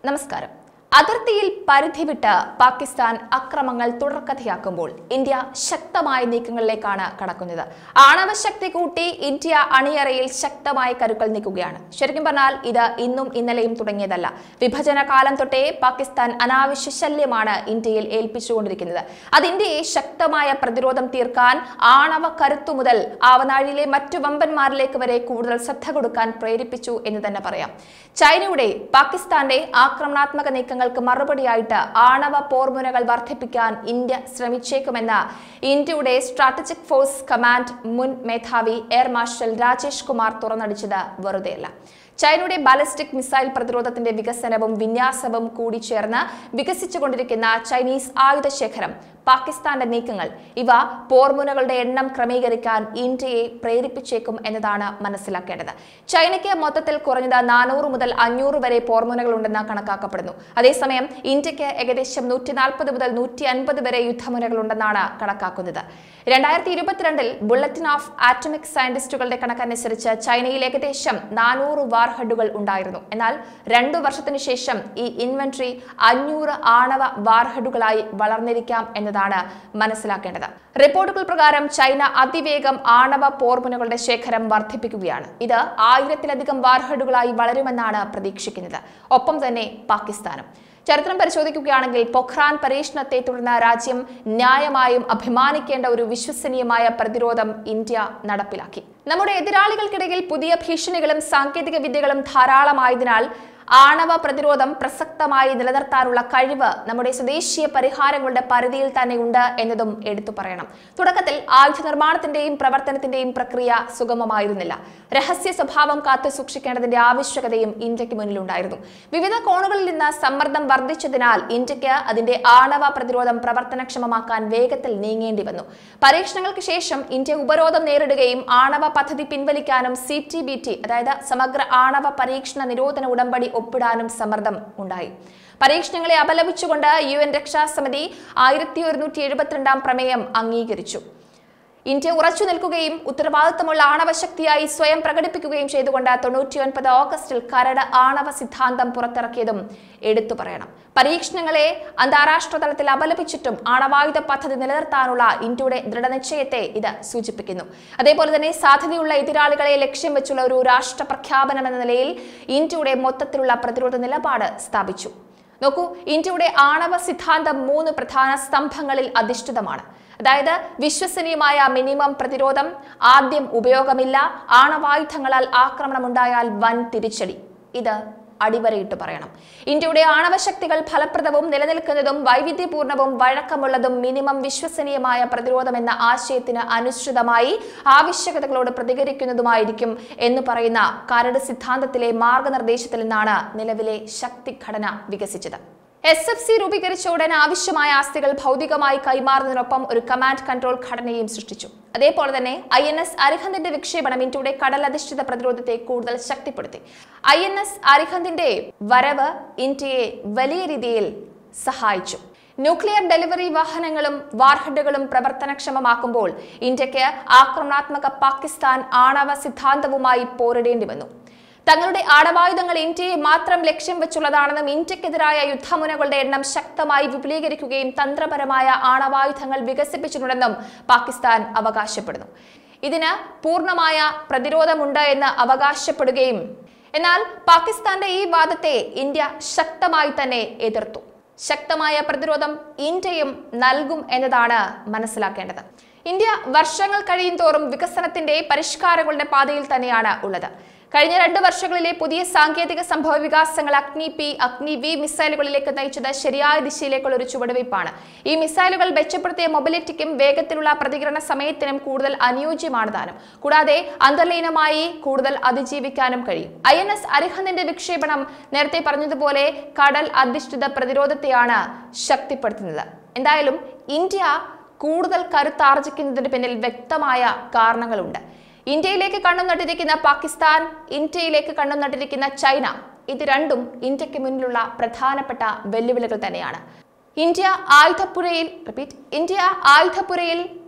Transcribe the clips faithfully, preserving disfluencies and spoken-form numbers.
നമസ്കാരം. അതിർത്തിയിൽ പരിധി വിട്ട് പാകിസ്ഥാൻ അക്രമങ്ങൾ തുടർക്കഥയാക്കുമ്പോൾ ഇന്ത്യ ശക്തമായ നീക്കങ്ങളിലേക്കാണ് കടക്കുന്നത്. ആണവശക്തി കൂട്ടി ഇന്ത്യ അണിയറയിൽ ശക്തമായ കരുക്കൾ നീക്കുകയാണ്. ശരിക്കും പറഞ്ഞാൽ ഇത് ഇന്നും ഇന്നലെയും തുടങ്ങിയതല്ല. വിഭജന കാലം തൊട്ടേ പാകിസ്ഥാൻ അനാവശ്യ ശല്യമാണ് ഇന്ത്യയിൽ ഏൽപ്പിച്ചുകൊണ്ടിരിക്കുന്നത്. അത് ഇന്ത്യയെ ശക്തമായ പ്രതിരോധം തീർക്കാൻ ആണവ കരുത്തു മുതൽ ആവനാഴിയിലെ മറ്റു വമ്പന്മാരിലേക്ക് വരെ കൂടുതൽ ശ്രദ്ധ കൊടുക്കാൻ പ്രേരിപ്പിച്ചു എന്ന് തന്നെ പറയാം. ചൈനയുടെ പാകിസ്ഥാന്റെ ആക്രമണാത്മക നീക്കങ്ങൾ മറുപടിയായിട്ട് ആണവ പോർമുനകൾ വർദ്ധിപ്പിക്കാൻ ഇന്ത്യ ശ്രമിച്ചേക്കുമെന്ന് ഇന്ത്യയുടെ സ്ട്രാറ്റജിക് ഫോഴ്സ് കമാൻഡ് മുൻ മേധാവി എയർ മാർഷൽ രാജേഷ് കുമാർ തുറന്നടിച്ചത് വെറുതെയല്ല. ചൈനയുടെ ബാലിസ്റ്റിക് മിസൈൽ പ്രതിരോധത്തിന്റെ വികസനവും വിന്യാസവും കൂടി ചേർന്ന് വികസിച്ചുകൊണ്ടിരിക്കുന്ന ചൈനീസ് ആയുധ ശേഖരം, പാകിസ്ഥാന്റെ നീക്കങ്ങൾ, ഇവ പോർമുനകളുടെ എണ്ണം ക്രമീകരിക്കാൻ ഇന്ത്യയെ പ്രേരിപ്പിച്ചേക്കും എന്നതാണ് മനസ്സിലാക്കേണ്ടത്. ചൈനയ്ക്ക് മൊത്തത്തിൽ കുറഞ്ഞത് നാനൂറ് മുതൽ അഞ്ഞൂറ് വരെ പോർമുനകൾ ഉണ്ടെന്ന് കണക്കാക്കപ്പെടുന്നു. അതേസമയം ഇന്ത്യക്ക് ഏകദേശം നൂറ്റി നാൽപ്പത് മുതൽ നൂറ്റി അൻപത് വരെ യുദ്ധമുനകൾ ഉണ്ടെന്നാണ് കണക്കാക്കുന്നത്. രണ്ടായിരത്തി ഇരുപത്തിരണ്ടിൽ ബുള്ളറ്റിൻ ഓഫ് ആറ്റമിക് സയന്റിസ്റ്റുകളുടെ കണക്കനുസരിച്ച് ചൈനയിൽ ഏകദേശം നാനൂറ് വാർഹെഡുകൾ ഉണ്ടായിരുന്നു. എന്നാൽ രണ്ടു വർഷത്തിനു ശേഷം ഈ ഇൻവെന്ററി അഞ്ഞൂറ് ആണവ വാർഹെഡുകളായി വളർന്നിരിക്കാം എന്നതാണ് മനസ്സിലാക്കേണ്ടത്. റിപ്പോർട്ടുകൾ പ്രകാരം ചൈന അതിവേഗം ആണവ പോർമുനകളുടെ ശേഖരം വർദ്ധിപ്പിക്കുകയാണ്. ഇത് ആയിരത്തിലധികം വാർഹെഡുകളായി വളരുമെന്നാണ് പ്രതീക്ഷിക്കുന്നത്. ഒപ്പം തന്നെ പാകിസ്ഥാനും. ചരിത്രം പരിശോധിക്കുകയാണെങ്കിൽ പൊഖ്രാൻ പരീക്ഷണത്തെ തുടർന്ന് രാജ്യം ന്യായമായും അഭിമാനിക്കേണ്ട ഒരു വിശ്വസനീയമായ പ്രതിരോധം ഇന്ത്യ നടപ്പിലാക്കി. നമ്മുടെ എതിരാളികൾക്കിടയിൽ പുതിയ ഭീഷണികളും സാങ്കേതിക വിദ്യകളും ധാരാളമായതിനാൽ ആണവ പ്രതിരോധം പ്രസക്തമായി നിലനിർത്താനുള്ള കഴിവ് നമ്മുടെ സ്വദേശീയ പരിഹാരങ്ങളുടെ പരിധിയിൽ തന്നെ ഉണ്ട് എന്നതും എടുത്തു പറയണം. തുടക്കത്തിൽ ആയുധ നിർമ്മാണത്തിന്റെയും പ്രവർത്തനത്തിന്റെയും പ്രക്രിയ സുഗമമായിരുന്നില്ല. രഹസ്യ സ്വഭാവം കാത്തു സൂക്ഷിക്കേണ്ടതിന്റെ ആവശ്യകതയും ഇന്ത്യക്ക് മുന്നിലുണ്ടായിരുന്നു. വിവിധ കോണുകളിൽ നിന്ന് സമ്മർദ്ദം വർദ്ധിച്ചതിനാൽ ഇന്ത്യക്ക് അതിന്റെ ആണവ പ്രതിരോധം പ്രവർത്തനക്ഷമമാക്കാൻ വേഗത്തിൽ നീങ്ങേണ്ടി വന്നു. പരീക്ഷണങ്ങൾക്ക് ശേഷം ഇന്ത്യ ഉപരോധം നേരിടുകയും ആണവ പദ്ധതി പിൻവലിക്കാനും സി ടി ബി ടി അതായത് സമഗ്ര ആണവ പരീക്ഷണ നിരോധന ഉടമ്പടി ഒപ്പിടാനും സമ്മർദ്ദം ഉണ്ടായി. പരീക്ഷണങ്ങളെ അപലപിച്ചുകൊണ്ട് യു എൻ രക്ഷാസമിതി ആയിരത്തി ഒരുന്നൂറ്റി എഴുപത്തിരണ്ടാം പ്രമേയം അംഗീകരിച്ചു. ഇന്ത്യ ഉറച്ചു നിൽക്കുകയും ഉത്തരവാദിത്തമുള്ള ആണവശക്തിയായി സ്വയം പ്രകടിപ്പിക്കുകയും ചെയ്തുകൊണ്ട് തൊണ്ണൂറ്റി ഒൻപത് ഓഗസ്റ്റിൽ കരട് ആണവ സിദ്ധാന്തം പുറത്തിറക്കിയതും എടുത്തു പറയണം. പരീക്ഷണങ്ങളെ അന്താരാഷ്ട്ര തലത്തിൽ അപലപിച്ചിട്ടും ആണവായുധ പദ്ധതി നിലനിർത്താനുള്ള ഇന്ത്യയുടെ ദൃഢനിശ്ചയത്തെ ഇത് സൂചിപ്പിക്കുന്നു. അതേപോലെ തന്നെ സാധ്യതയുള്ള എതിരാളികളെ ലക്ഷ്യം വെച്ചുള്ള ഒരു രാഷ്ട്ര പ്രഖ്യാപനം എന്ന നിലയിൽ ഇന്ത്യയുടെ മൊത്തത്തിലുള്ള പ്രതിരോധ നിലപാട് സ്ഥാപിച്ചു. നോക്കൂ, ഇന്ത്യയുടെ ആണവ സിദ്ധാന്തം മൂന്ന് പ്രധാന സ്തംഭങ്ങളിൽ അധിഷ്ഠിതമാണ്. അതായത് വിശ്വസനീയമായ മിനിമം പ്രതിരോധം, ആദ്യം ഉപയോഗമില്ല, ആണവായുധങ്ങളാൽ ആക്രമണമുണ്ടായാൽ വൻ തിരിച്ചടി. ഇത് അടിവരയിട്ട് പറയണം. ഇന്ത്യയുടെ ആണവശക്തികൾ ഫലപ്രദവും നിലനിൽക്കുന്നതും വൈവിധ്യപൂർണവും വഴക്കമുള്ളതും മിനിമം വിശ്വസനീയമായ പ്രതിരോധം എന്ന ആശയത്തിന് അനുസൃതമായി ആവശ്യകതകളോട് പ്രതികരിക്കുന്നതുമായിരിക്കും എന്ന് പറയുന്ന കരട് സിദ്ധാന്തത്തിലെ മാർഗനിർദ്ദേശത്തിൽ നിന്നാണ് നിലവിലെ ശക്തിഘടന വികസിച്ചത്. എസ് എഫ് സി രൂപീകരിച്ച ഉടൻ ആവശ്യമായ ആസ്തികൾ ഭൗതികമായി കൈമാറുന്നതിനൊപ്പം ഒരു കമാൻഡ് കൺട്രോൾ ഘടനയും സൃഷ്ടിച്ചു. അതേപോലെ തന്നെ ഐ എൻ എസ് അരിഹന്തിന്റെ വിക്ഷേപണം ഇന്ത്യയുടെ കടലധിഷ്ഠിത പ്രതിരോധത്തെ കൂടുതൽ ശക്തിപ്പെടുത്തി. ഐ എൻ എസ് അരിഹന്തിന്റെ വരവ് ഇന്ത്യയെ വലിയ രീതിയിൽ സഹായിച്ചു. ന്യൂക്ലിയർ ഡെലിവറി വാഹനങ്ങളും വാർഹെഡുകളും പ്രവർത്തനക്ഷമമാക്കുമ്പോൾ ഇന്ത്യക്ക് ആക്രമണാത്മക പാകിസ്ഥാൻ ആണവ സിദ്ധാന്തവുമായി പോരിടേണ്ടി വന്നു. തങ്ങളുടെ ആണവായുധങ്ങൾ ഇന്ത്യയെ മാത്രം ലക്ഷ്യം വെച്ചുള്ളതാണെന്നും ഇന്ത്യക്കെതിരായ യുദ്ധമുനകളുടെ എണ്ണം ശക്തമായി വിപുലീകരിക്കുകയും തന്ത്രപരമായ ആണവായുധങ്ങൾ വികസിപ്പിച്ചിട്ടുണ്ടെന്നും പാകിസ്ഥാൻ അവകാശപ്പെടുന്നു. ഇതിന് പൂർണ്ണമായ പ്രതിരോധമുണ്ട് എന്ന് അവകാശപ്പെടുകയും എന്നാൽ പാകിസ്ഥാന്റെ ഈ വാദത്തെ ഇന്ത്യ ശക്തമായി തന്നെ എതിർത്തു. ശക്തമായ പ്രതിരോധം ഇന്ത്യയും നൽകും എന്നതാണ് മനസ്സിലാക്കേണ്ടത്. ഇന്ത്യ വർഷങ്ങൾ കഴിയും തോറും വികസനത്തിന്റെ പരിഷ്കാരങ്ങളുടെ പാതയിൽ തന്നെയാണ് ഉള്ളത്. കഴിഞ്ഞ രണ്ട് വർഷങ്ങളിലെ പുതിയ സാങ്കേതിക സംഭവ വികാസങ്ങൾ അഗ്നി പി അഗ്നി വി മിസൈലുകളിലേക്ക് നയിച്ചത് ശരിയായ ദിശയിലേക്കുള്ള ഒരു ചുവടുവയ്പ്പാണ്. ഈ മിസൈലുകൾ മെച്ചപ്പെടുത്തിയ മൊബിലിറ്റിക്കും വേഗത്തിലുള്ള പ്രതികരണ സമയത്തിനും കൂടുതൽ അനുയോജ്യമാണ് താനും. കൂടാതെ അന്തർലീനമായി കൂടുതൽ അതിജീവിക്കാനും കഴിയും. ഐ എൻ എസ് അരിഹന്തിന്റെ വിക്ഷേപണം നേരത്തെ പറഞ്ഞതുപോലെ കടൽ അധിഷ്ഠിത പ്രതിരോധത്തെയാണ് ശക്തിപ്പെടുത്തുന്നത്. എന്തായാലും ഇന്ത്യ കൂടുതൽ കരുത്താർജിക്കുന്നതിന് പിന്നിൽ വ്യക്തമായ കാരണങ്ങളുണ്ട്. ഇന്ത്യയിലേക്ക് കണ്ണും നട്ടിരിക്കുന്ന പാകിസ്ഥാൻ, ഇന്ത്യയിലേക്ക് കണ്ണും നട്ടിരിക്കുന്ന ചൈന, ഇത് രണ്ടും ഇന്ത്യക്ക് മുന്നിലുള്ള പ്രധാനപ്പെട്ട വെല്ലുവിളികൾ തന്നെയാണ്. ഇന്ത്യ ആയുധപ്പുരയിൽ റിപ്പീറ്റ് ഇന്ത്യ ആയുധപ്പുരയിൽ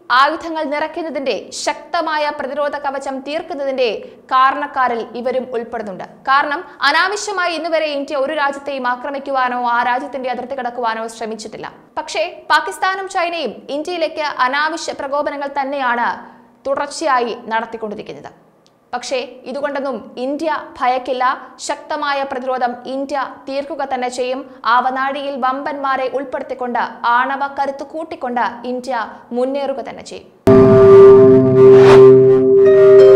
ആയുധങ്ങൾ നിറയ്ക്കുന്നതിന്റെ ശക്തമായ പ്രതിരോധ കവചം തീർക്കുന്നതിന്റെ കാരണക്കാരിൽ ഇവരും ഉൾപ്പെടുന്നുണ്ട്. കാരണം അനാവശ്യമായി ഇന്നുവരെ ഇന്ത്യ ഒരു രാജ്യത്തെയും ആക്രമിക്കുവാനോ ആ രാജ്യത്തിന്റെ അതിർത്തി കടക്കുവാനോ ശ്രമിച്ചിട്ടില്ല. പക്ഷേ പാകിസ്ഥാനും ചൈനയും ഇന്ത്യയിലേക്ക് അനാവശ്യ പ്രകോപനങ്ങൾ തന്നെയാണ് തുടർച്ചയായി നടത്തിക്കൊണ്ടിരിക്കുന്നത്. പക്ഷേ ഇതുകൊണ്ടൊന്നും ഇന്ത്യ ഭയക്കില്ല. ശക്തമായ പ്രതിരോധം ഇന്ത്യ തീർക്കുക തന്നെ ചെയ്യും. ആവനാഴിയിൽ വമ്പന്മാരെ ഉൾപ്പെടുത്തിക്കൊണ്ട് ആണവ കരുത്ത് കൂട്ടിക്കൊണ്ട് ഇന്ത്യ മുന്നേറുക തന്നെ ചെയ്യും.